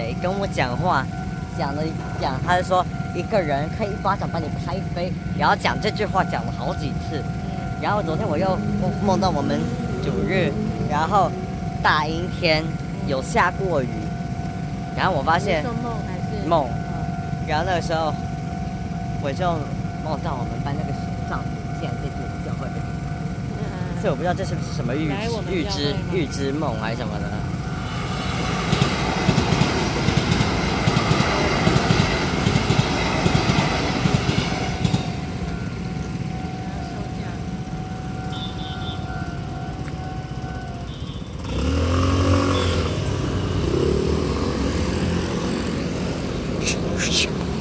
谁跟我讲话，讲，他就说一个人可以一巴掌把你拍飞，然后讲这句话讲了好几次。然后昨天我又梦到我们主日，然后大阴天，有下过雨，然后我发现梦还是梦，然后那个时候我就梦到我们班那个丈夫竟然在这里教会，所以我不知道这是不是什么预知梦还是什么的。 收假。